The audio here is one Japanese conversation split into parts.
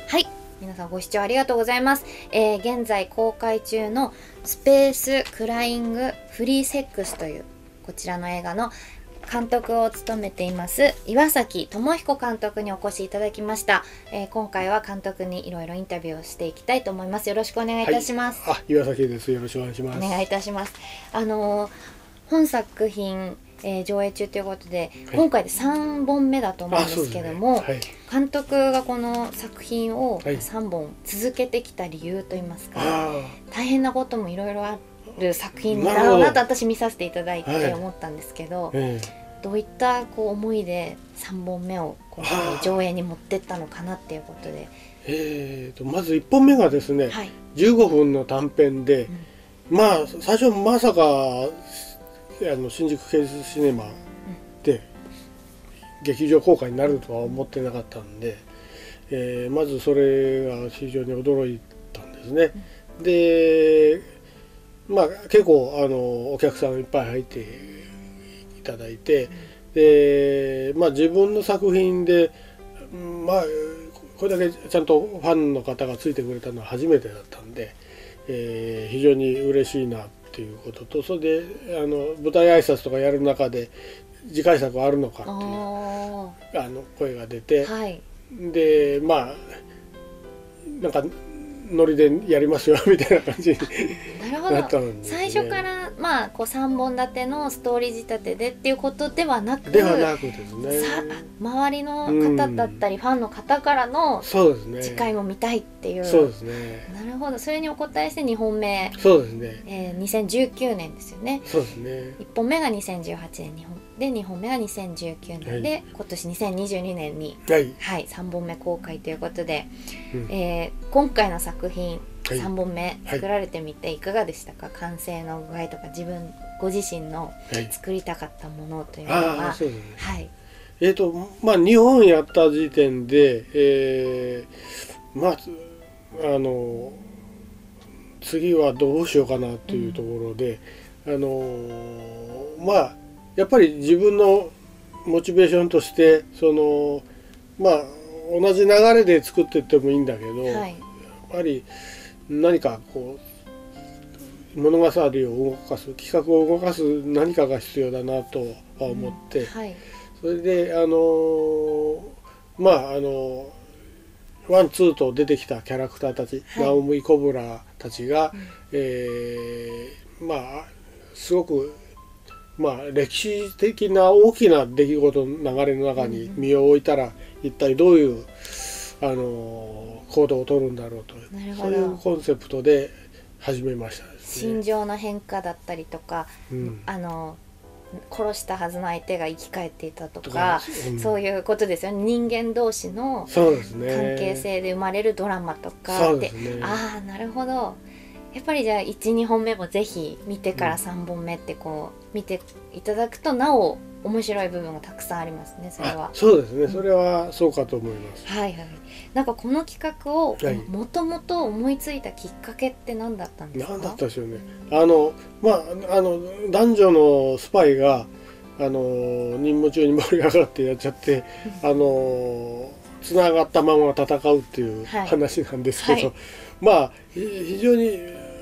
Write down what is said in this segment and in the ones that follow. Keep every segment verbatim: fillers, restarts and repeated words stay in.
はい、皆さんご視聴ありがとうございます。えー、現在公開中のスペースクライングフリーセックスというこちらの映画の監督を務めています岩崎智彦監督にお越しいただきました。えー、今回は監督にいろいろインタビューをしていきたいと思います。よろしくお願いいたします。 はい、あ、岩崎です。よろしくお願いします。 お願いいたします。あのー、本作品えー、上映中ということで、はい、今回でさんぼんめだと思うんですけども、ねはい、監督がこの作品をさんぼん続けてきた理由といいますか、はい、大変なこともいろいろある作品だろうなと私見させていただいて思ったんですけど、はい、どういったこう思いでさんぼんめを今回上映に持ってったのかなっていうことで、 えー、とまずいっぽんめがですね、はい、じゅうごふんの短編で、うん、まあ最初まさかあの新宿芸術シネマで劇場公開になるとは思ってなかったんで、えー、まずそれが非常に驚いたんですね。でまあ結構あのお客さんいっぱい入っていただいて、でまあ自分の作品でまあこれだけちゃんとファンの方がついてくれたのは初めてだったんで、えー、非常に嬉しいなっていうことと、それであの舞台挨拶とかやる中で次回作あるのかっていうあの声が出て、はい、でまあなんかノリでやりますよみたいな感じになったんですね。 最初からまあこうさんぼん立てのストーリー仕立てでっていうことではなくではなくですね、 周りの方だったり、うん、ファンの方からの次回も見たいっていう、 そうですね。 なるほど、それにお答えしてにほんめ、 そうですね、 えー、にせんじゅうきゅうねんですよね。 そうですね。 いっぽんめがにせんじゅうはちねんにほんで、にほんめがにせんじゅうきゅうねんで、はい、今年にせんにじゅうにねんに、はいはい、さんぼんめ公開ということで、うん、えー、今回の作品さんぼんめ作られてみていかがでしたか？はい、完成の具合とか自分ご自身の作りたかったものというのは、はい、そうですね、はい、 えーとまあにほんやった時点で、えー、まああの次はどうしようかなというところで、うん、あのまあやっぱり自分のモチベーションとしてそのまあ同じ流れで作っていってもいいんだけど、はい、やっぱり何かこう物語を動かす企画を動かす何かが必要だなとは思って、うん、はい、それであのまああのワンツーと出てきたキャラクターたち、はい、ナオミ・コブラたちが、うん、えー、まあすごくまあ歴史的な大きな出来事の流れの中に身を置いたら、うん、一体どういうあの行動を取るんだろうと、そういうコンセプトで始めましたですね。 心情の変化だったりとか、うん、あの殺したはずの相手が生き返っていたとか、うん、そういうことですよね。人間同士の関係性で生まれるドラマとかそうですね。 ああなるほど。やっぱりじゃあいち、にほんめもぜひ見てからさんぼんめってこう見ていただくとなお面白い部分がたくさんありますね。それはそうですね、うん、それはそうかと思います。 はいはい。なんかこの企画をもともと思いついたきっかけって何だったんですか？ 何だったでしょうね。あのまああの男女のスパイがあの任務中に盛り上がってやっちゃってあのつながったまま戦うっていう話なんですけど、はいはい、まあ非常に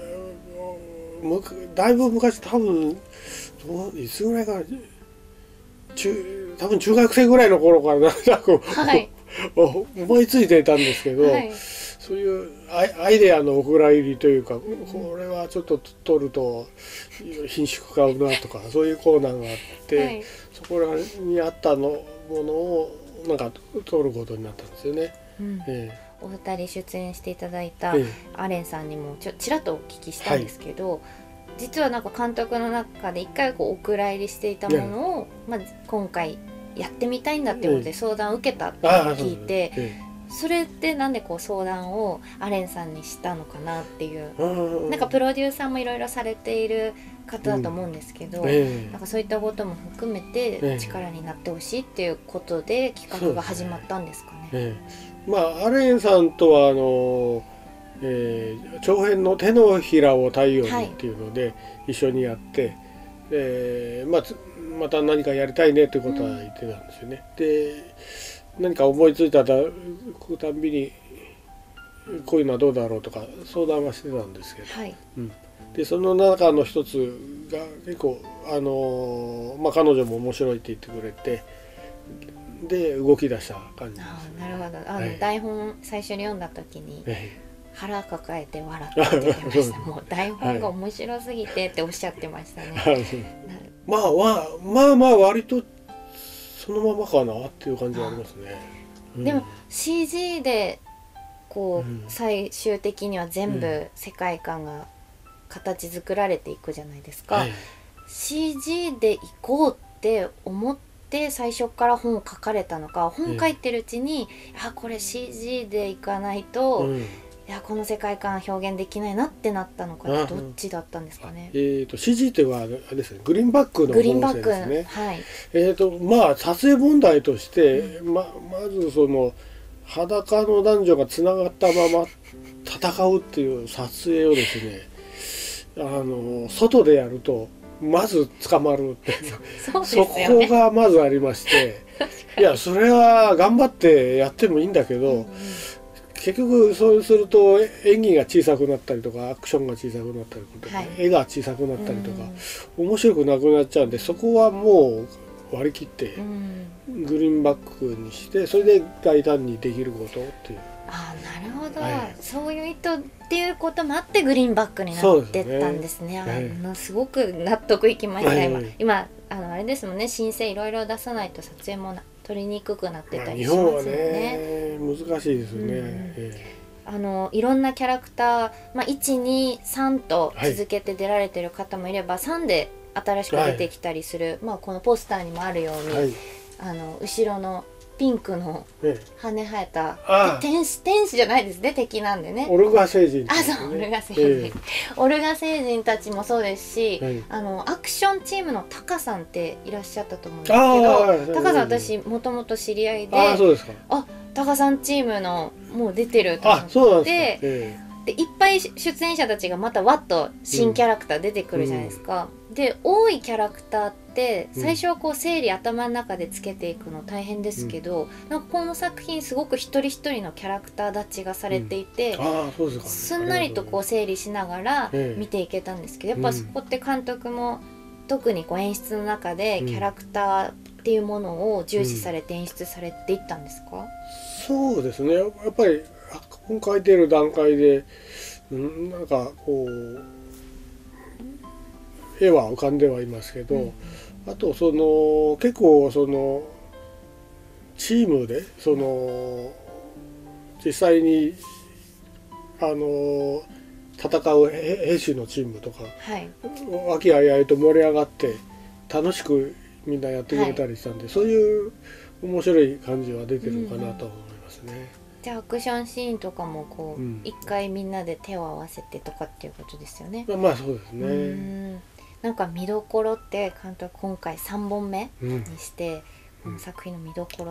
だいぶ昔、多分どういつぐらいから中多分中学生ぐらいの頃からなんかこう、はい、思いついていたんですけど、はい、そういうアイデアのお蔵入りというか、うん、これはちょっと取ると品種買うなとかそういうコーナーがあって、はい、そこらにあったのものをなんか取ることになったんですよね。うん、ええ、 お二人出演していただいたアレンさんにもちょちらっとお聞きしたんですけど、はい、実はなんか監督の中で一回こうお蔵入りしていたものを、まあ、今回やってみたいんだってことで相談を受けたって聞いて、それってなんでこう相談をアレンさんにしたのかなっていう、なんかプロデューサーもいろいろされている方だと思うんですけど、なんかそういったことも含めて力になってほしいっていうことで企画が始まったんですかね。 まあアレンさんとはあの、えー、長編の手のひらを太陽にっていうので一緒にやって、はい、えー、まあ、また何かやりたいねということは言ってたんですよね。うん、で何か思いついたたんびにこういうのはどうだろうとか相談はしてたんですけど、 はい、 うん、でその中の一つが結構あの、まあ、彼女も面白いって言ってくれてで動き出した感じです、ね。 あなるほどあの、はい、台本最初に読んだ時に、はい、腹抱えて笑ってって言ってましたもう台本が面白すぎてっておっしゃってましたね。はい、 まあまあまあまあ割とそのままかなっていう感じはありますね。 うん、でも シージー でこう、うん、最終的には全部世界観が形作られていくじゃないですか、はい、シージー で行こうって思って最初から本を書かれたのか本書いてるうちに、うん、あこれ シージー で行かないと、うん、いやこの世界観表現できないなってなったのかどっちだったんですかね。 えーと シージー ってはあれですねグリーンバックのグリーンバックですね。 はい。 えーとまあ撮影問題として、うん、ま, まずその裸の男女がつながったまま戦うっていう撮影をですねあの外でやるとまず捕まるってそ, そこがまずありましていやそれは頑張ってやってもいいんだけど、うんうん、結局そうすると演技が小さくなったりとかアクションが小さくなったりとか、はい、絵が小さくなったりとか、うん、面白くなくなっちゃうんでそこはもう割り切って、うん、グリーンバックにしてそれで大胆にできることっていう。 あなるほど、はい、そういう意図っていうこともあってグリーンバックになってったんですね。すね、すごく納得いきました、はい、今今あのあれですもんね申請いろいろ出さないと撮影も取りにくくなってたりしますもんね。 日本はね難しいですよね、うんえー、あのいろんなキャラクター、まあ、いちにさんと続けて出られてる方もいれば、はい、さんで新しく出てきたりする、はいまあ、このポスターにもあるように、はい、あの後ろのピンクの羽生えた、ええ、天使天使じゃないですね敵なんでねオルガ星人、 ね、あそうオルガ星人、ええ、オルガ星人たちもそうですし、はい、あのアクションチームのタカさんっていらっしゃったと思うんですけどタカさん私もともと知り合いであそうですかあタカさんチームのもう出てると思ってあそうなんですか、ええでいっぱい出演者たちがまたわっと新キャラクター出てくるじゃないですか、うん、で多いキャラクターって最初はこう整理頭の中でつけていくの大変ですけど、うん、なんかこの作品すごく一人一人のキャラクター立ちがされていて、うんあそうですかね、すんなりとこう整理しながら見ていけたんですけど、やっぱそこって監督も特にこう演出の中でキャラクターっていうものを重視されて演出されていったんですか？ そうですねやっぱり本書いてる段階でなんかこう絵は浮かんではいますけど、うん、あとその結構そのチームでその実際にあの戦う兵士のチームとか、はい、和気あいあいと盛り上がって楽しくみんなやってくれたりしたんで、はい、そういう面白い感じは出てるかなと思いますね。うんじゃあアクションシーンとかもこう、うん、一回みんなで手を合わせてとかっていうことですよね。 まあそうですね。 うんなんか見どころって監督今回さんぼんめにして、うん、この作品の見どころって、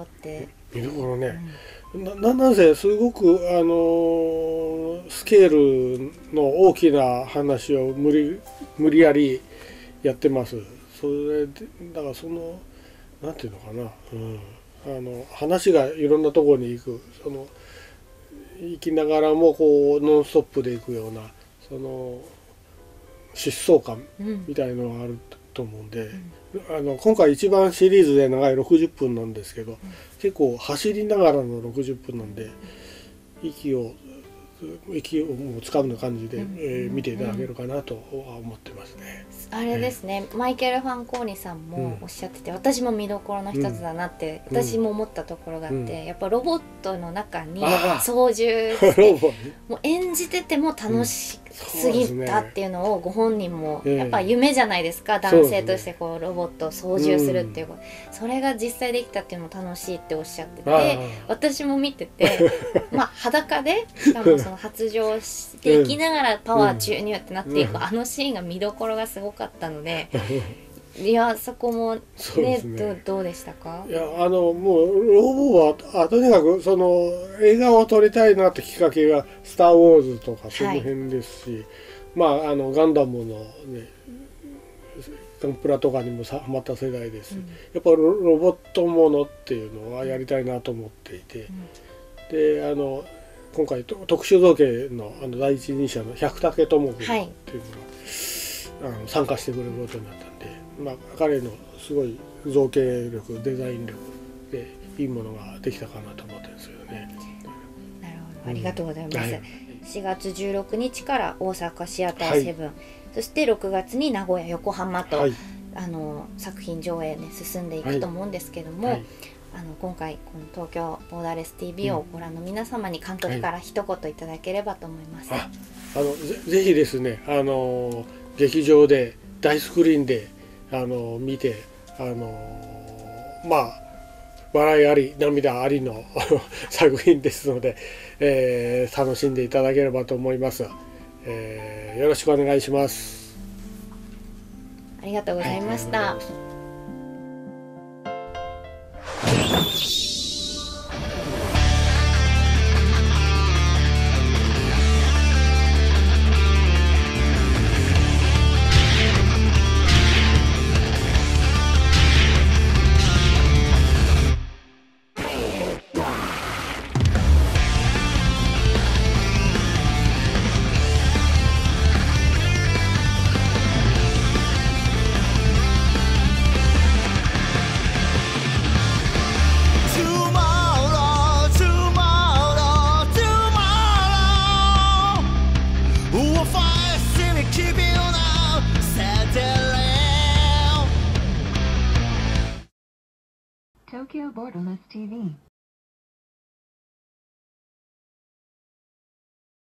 うん、見どころね、うん、な, なぜすごくあのスケールの大きな話を無理無理やりやってます。それでだからそのなんていうのかな。うんあの話がいろんなところに行くその行きながらもこうノンストップで行くようなその疾走感みたいのがあると思うんで、うん、あの今回一番シリーズで長いろくじゅっぷんなんですけど、うん、結構走りながらのろくじゅっぷんなんで息を息をもうつかむような感じで、うんえー、見ていただけるかなとは思ってますね。 あれですね、えー、マイケル・ファンコーニさんもおっしゃってて、うん、私も見どころの一つだなって、うん、私も思ったところがあって、うん、やっぱロボットの中に操縦してもう演じてても楽しすぎたっていうのをご本人もやっぱ夢じゃないですか、えー、男性としてこうロボットを操縦するっていうこと、うん、それが実際できたっていうのも楽しいっておっしゃってて私も見ててまあ裸でしかもその発情していきながらパワー注入ってなっていく、うん、あのシーンが見どころがすごかったのでいやそこも ね, ね ど, どうでしたか？ いやあのもうロボはあとにかくその映画を撮りたいなってきっかけが「スター・ウォーズ」とかその辺ですし、はい、まああのガンダムのねガンプラとかにもハマった世代ですし、うん、やっぱロボットものっていうのはやりたいなと思っていて、うん、であの今回と特殊造形のあの第一人者の百武智君っていうのが、はい、あの参加してくれることになったんで、まあ、彼のすごい造形力デザイン力でいいものができたかなと思ってるんですよね。 なるほど、ありがとうございます。うん、はい、しがつじゅうろくにちから大阪シアターセブン、はい、そしてろくがつに名古屋横浜と、はい、あの作品上映ね進んでいくと思うんですけども、はいはい、あの今回この東京ボーダーレス ティービー をご覧の皆様に監督から一言いただければと思います。はい、ああの ぜ, ぜひですね、あの劇場で大スクリーンであの見て、あのまあ笑いあり涙ありの作品ですので、えー、楽しんでいただければと思います。えー、よろしくお願いします。 ありがとうございました。 Tokyo Borderless ティーブイ